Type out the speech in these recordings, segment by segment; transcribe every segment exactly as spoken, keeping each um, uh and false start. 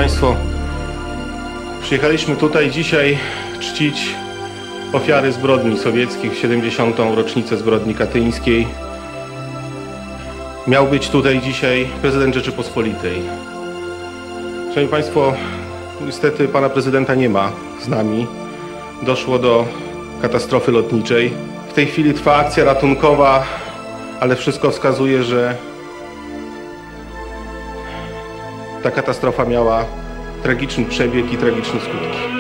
Państwo, przyjechaliśmy tutaj dzisiaj czcić ofiary zbrodni sowieckich, siedemdziesiątą rocznicę zbrodni katyńskiej. Miał być tutaj dzisiaj prezydent Rzeczypospolitej. Szanowni Państwo, niestety pana prezydenta nie ma z nami. Doszło do katastrofy lotniczej. W tej chwili trwa akcja ratunkowa, ale wszystko wskazuje, że ta katastrofa miała tragiczny przebieg i tragiczne skutki.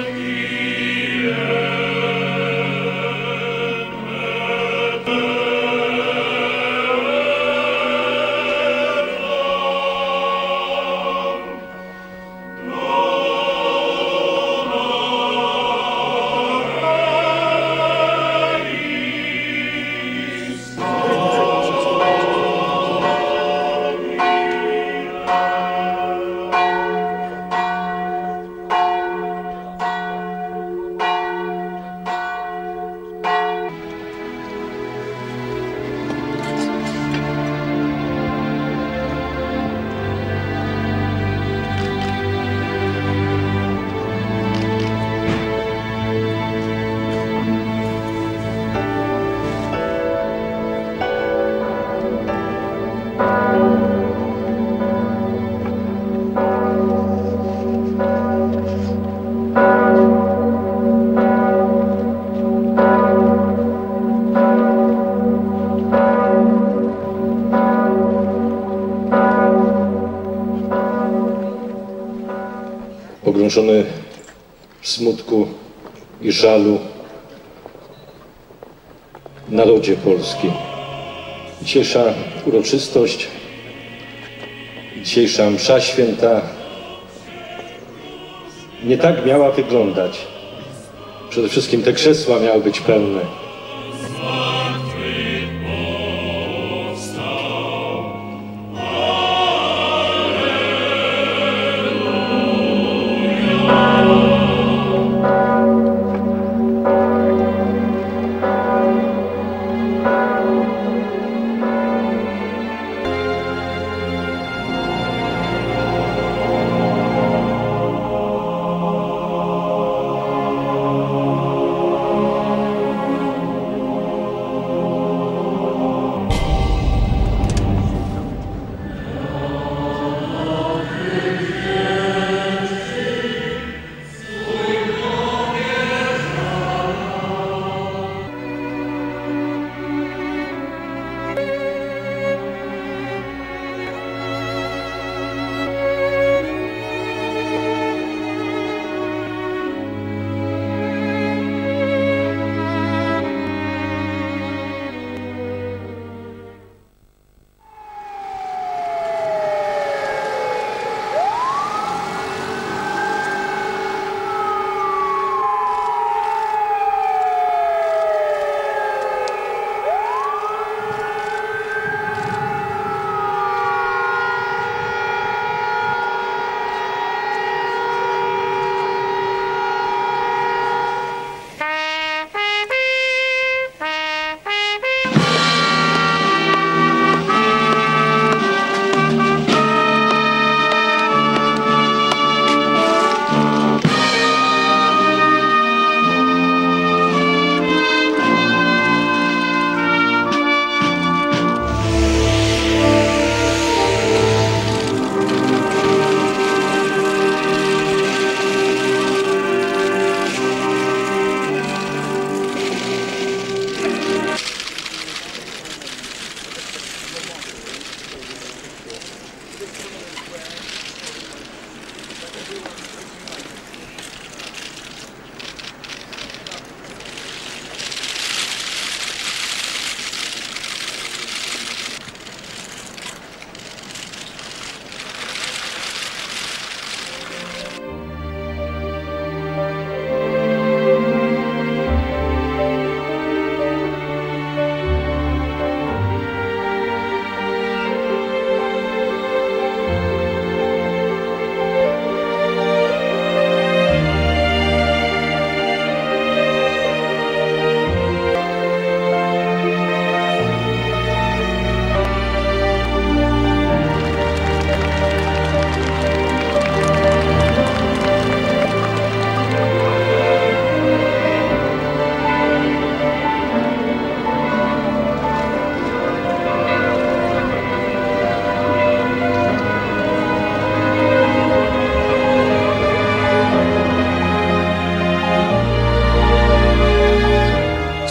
Pogrążony w smutku i żalu narodzie polskim. Dzisiejsza uroczystość, dzisiejsza msza święta nie tak miała wyglądać. Przede wszystkim te krzesła miały być pełne.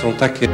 są takie.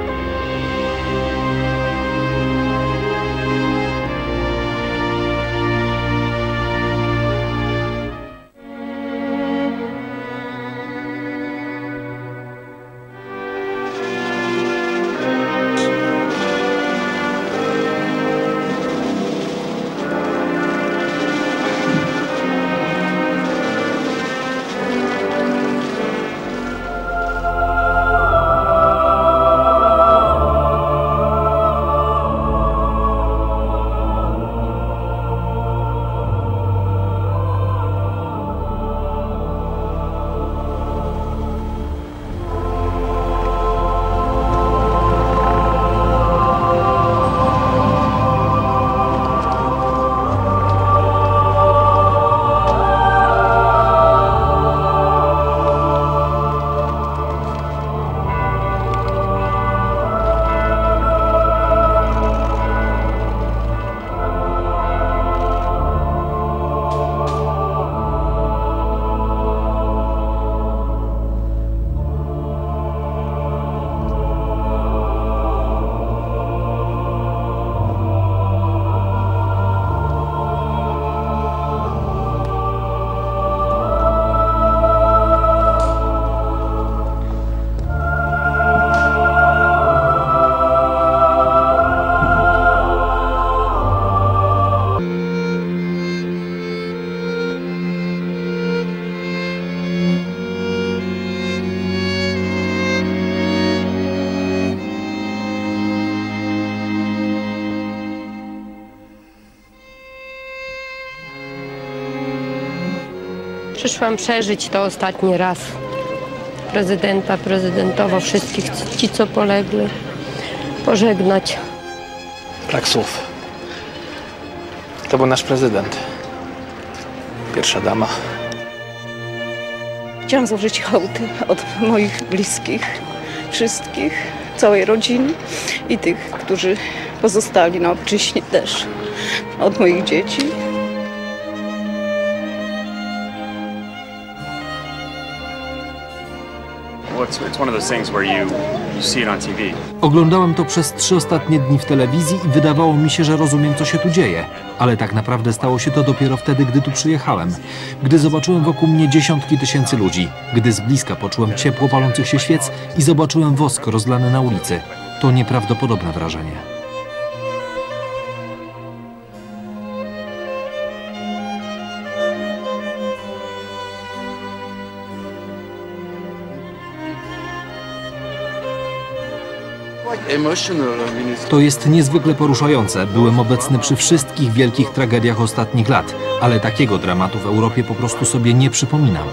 Przyszłam przeżyć to ostatni raz. Prezydenta, prezydentowo, wszystkich ci, co polegli, pożegnać. Brak słów. To był nasz prezydent. Pierwsza dama. Chciałam złożyć hołdy od moich bliskich, wszystkich, całej rodziny i tych, którzy pozostali na obczyźnie też, od moich dzieci. Oglądałem to przez trzy ostatnie dni w telewizji i wydawało mi się, że rozumiem, co się tu dzieje. Ale tak naprawdę stało się to dopiero wtedy, gdy tu przyjechałem. Gdy zobaczyłem wokół mnie dziesiątki tysięcy ludzi. Gdy z bliska poczułem ciepło palących się świec i zobaczyłem wosk rozlany na ulicy. To nieprawdopodobne wrażenie. To jest niezwykle poruszające. Byłem obecny przy wszystkich wielkich tragediach ostatnich lat, ale takiego dramatu w Europie po prostu sobie nie przypominam.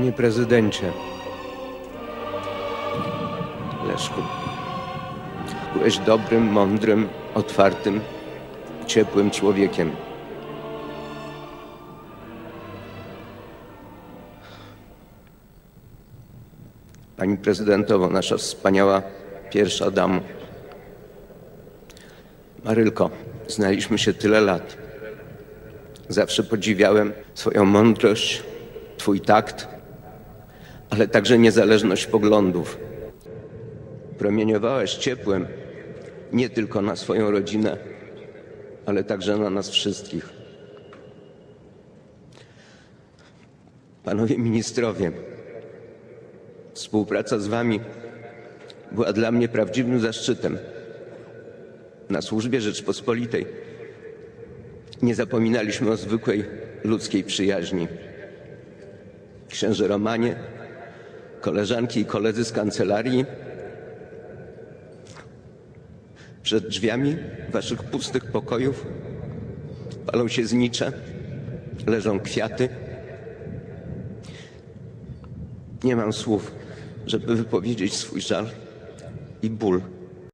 Panie prezydencie, Leszku, byłeś dobrym, mądrym, otwartym, ciepłym człowiekiem. Pani prezydentowo, nasza wspaniała pierwsza dama. Marylko, znaliśmy się tyle lat. Zawsze podziwiałem twoją mądrość, twój takt, ale także niezależność poglądów. Promieniowałaś ciepłem nie tylko na swoją rodzinę, ale także na nas wszystkich. Panowie ministrowie, współpraca z wami była dla mnie prawdziwym zaszczytem. Na służbie Rzeczpospolitej nie zapominaliśmy o zwykłej ludzkiej przyjaźni. Księże Romanie, koleżanki i koledzy z kancelarii, przed drzwiami waszych pustych pokojów palą się znicze, leżą kwiaty. Nie mam słów, żeby wypowiedzieć swój żal i ból.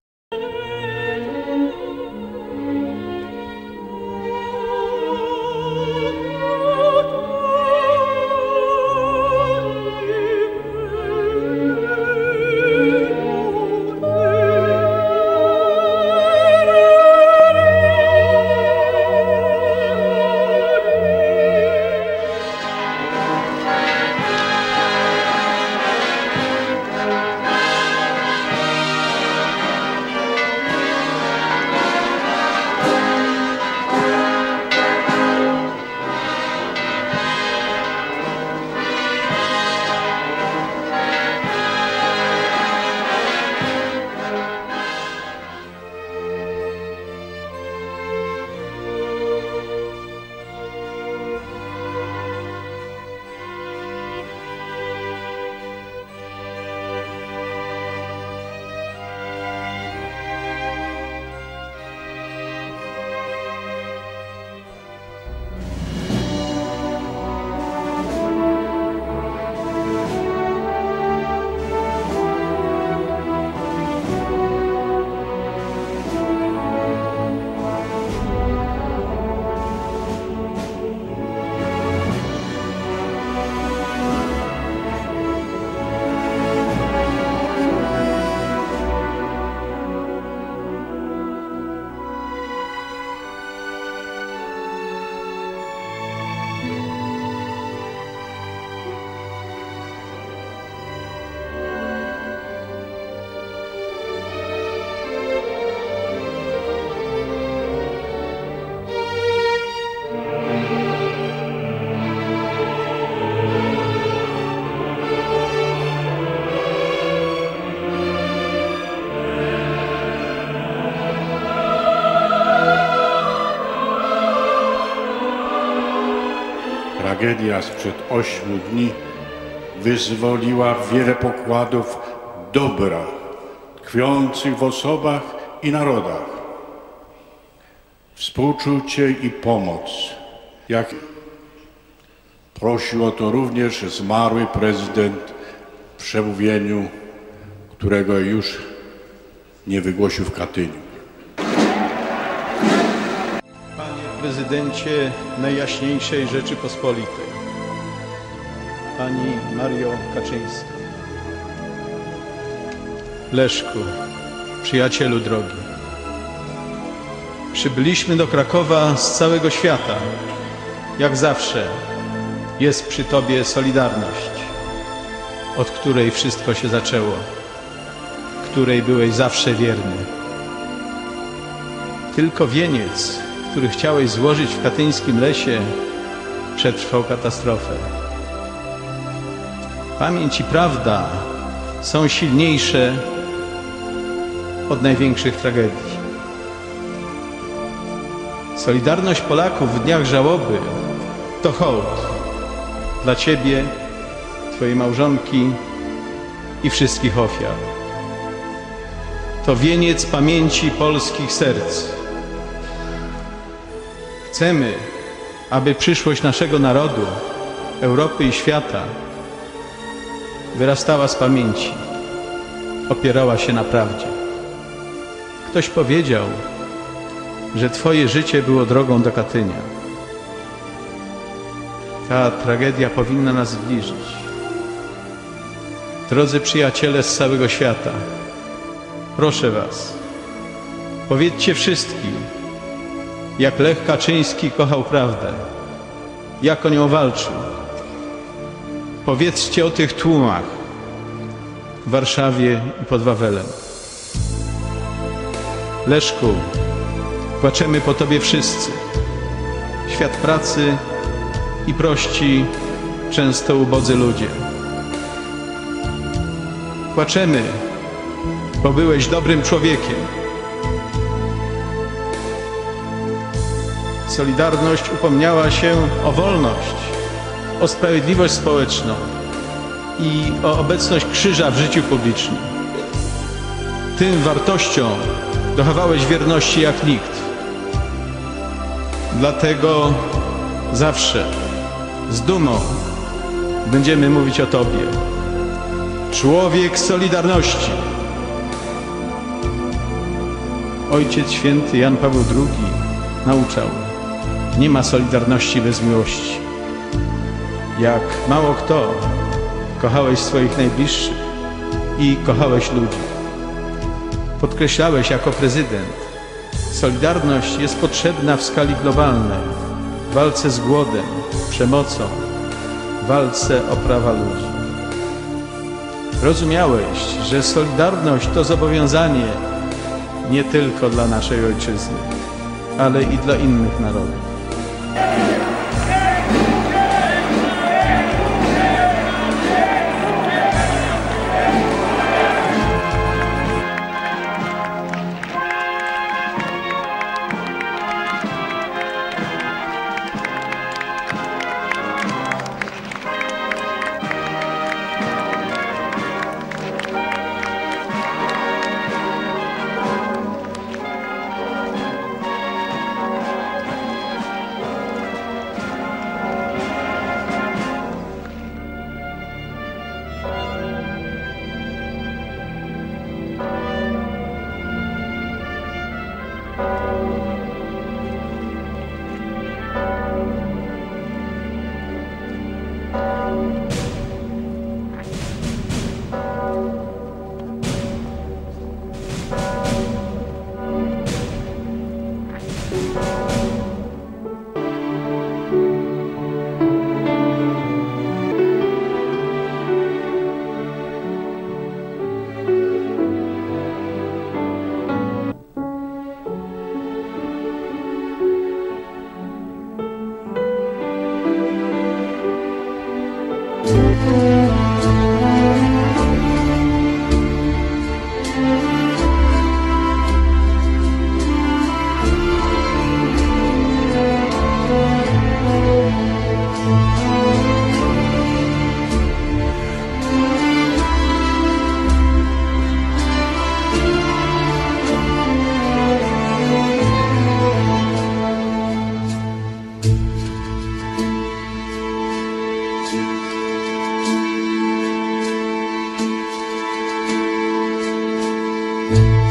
Tragedia sprzed ośmiu dni wyzwoliła wiele pokładów dobra, tkwiących w osobach i narodach. Współczucie i pomoc, jak prosił o to również zmarły prezydent w przemówieniu, którego już nie wygłosił w Katyniu. Prezydencie Najjaśniejszej Rzeczypospolitej, Pani Mario Kaczyńska, Leszku, przyjacielu drogi, przybyliśmy do Krakowa z całego świata. Jak zawsze jest przy Tobie Solidarność, od której wszystko się zaczęło, której byłeś zawsze wierny. Tylko wieniec, który chciałeś złożyć w katyńskim lesie, przetrwał katastrofę. Pamięć i prawda są silniejsze od największych tragedii. Solidarność Polaków w dniach żałoby to hołd dla Ciebie, Twojej małżonki i wszystkich ofiar. To wieniec pamięci polskich serc. Chcemy, aby przyszłość naszego narodu, Europy i świata wyrastała z pamięci, opierała się na prawdzie. Ktoś powiedział, że Twoje życie było drogą do Katynia. Ta tragedia powinna nas zbliżyć. Drodzy przyjaciele z całego świata, proszę Was, powiedzcie wszystkim, jak Lech Kaczyński kochał prawdę, jak o nią walczył. Powiedzcie o tych tłumach w Warszawie i pod Wawelem. Leszku, płaczemy po Tobie wszyscy. Świat pracy i prości, często ubodzy ludzie. Płaczemy, bo byłeś dobrym człowiekiem. Solidarność upomniała się o wolność, o sprawiedliwość społeczną i o obecność krzyża w życiu publicznym. Tym wartościom dochowałeś wierności jak nikt. Dlatego zawsze z dumą będziemy mówić o Tobie. Człowiek Solidarności. Ojciec Święty Jan Paweł drugi nauczał: nie ma solidarności bez miłości. Jak mało kto, kochałeś swoich najbliższych i kochałeś ludzi. Podkreślałeś jako prezydent: solidarność jest potrzebna w skali globalnej, w walce z głodem, przemocą, w walce o prawa ludzi. Rozumiałeś, że solidarność to zobowiązanie nie tylko dla naszej ojczyzny, ale i dla innych narodów. you.